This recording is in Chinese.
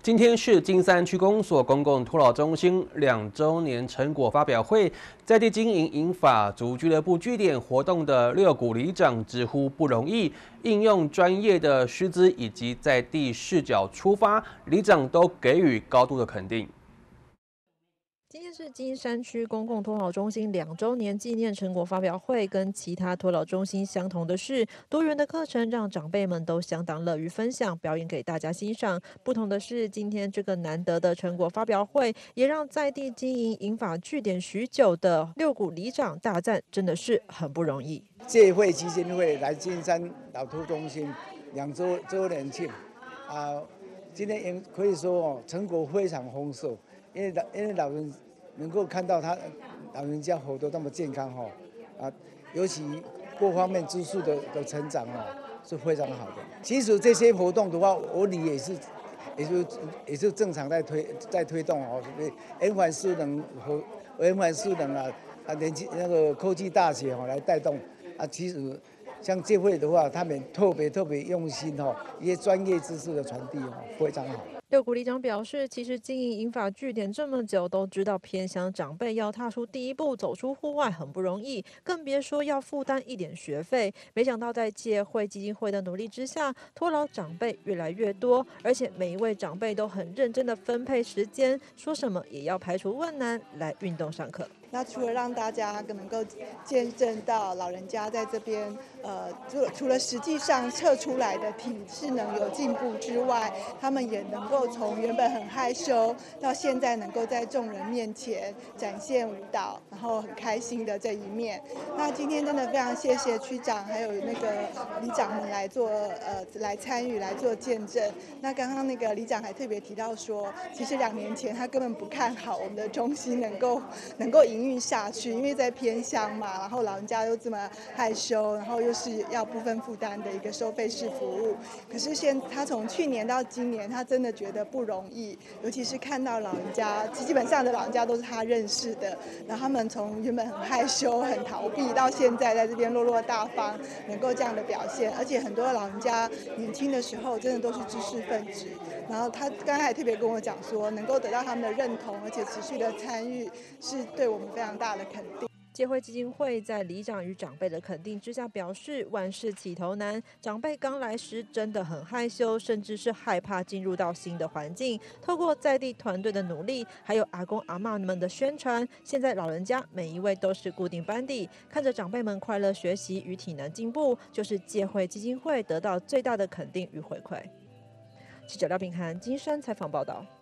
今天是金山区公所公共托老中心2周年成果发表会，在地经营银发族俱乐部据点活动的六股里长直呼不容易，应用专业的师资以及在地视角出发，里长都给予高度的肯定。 今天是金山区公共托老中心2周年纪念成果发表会，跟其他托老中心相同的是，多元的课程让长辈们都相当乐于分享，表演给大家欣赏。不同的是，今天这个难得的成果发表会，也让在地经营银发据点许久的六股里长大赞，真的是很不容易。 借会基金会来金山老托中心2周年庆今天可以说成果非常丰硕，因为老人能够看到老人家活得那么健康尤其各方面知识的成长是非常好的。其实这些活动的话，我里也是正常在推动延缓失能年轻那个科技大学来带动其实像这会的话，他们特别用心一些专业知识的传递非常好。 六股里长表示，其实经营银发据点这么久，都知道偏乡长辈要踏出第一步，走出户外很不容易，更别说要负担一点学费。没想到在借会基金会的努力之下，托老长辈越来越多，而且每一位长辈都很认真的分配时间，说什么也要排除万难来运动上课。 那除了让大家能够见证到老人家在这边，除了实际上测出来的体适能有进步之外，他们也能够从原本很害羞，到现在能够在众人面前展现舞蹈，然后很开心的这一面。那今天真的非常谢谢区长还有那个里长们来参与来做见证。那刚刚那个里长还特别提到说，其实2年前他根本不看好我们的中心能够营运下去，因为在偏乡嘛，然后老人家又这么害羞，然后又是要部分负担的一个收费式服务。可是他从去年到今年，他真的觉得不容易，尤其是看到老人家，基本上的老人家都是他认识的，然后他们从原本很害羞、很逃避，到现在在这边落落大方，能够这样的表现，而且很多老人家年轻的时候真的都是知识分子，然后他刚才也特别跟我讲说，能够得到他们的认同，而且持续的参与，是对我们非常大的肯定。 借会基金会在里长与长辈的肯定之下表示，万事起头难，长辈刚来时真的很害羞，甚至是害怕进入到新的环境。透过在地团队的努力，还有阿公阿嬷们的宣传，现在老人家每一位都是固定班底，看着长辈们快乐学习与体能进步，就是借会基金会得到最大的肯定与回馈。记者廖秉涵金山采访报道。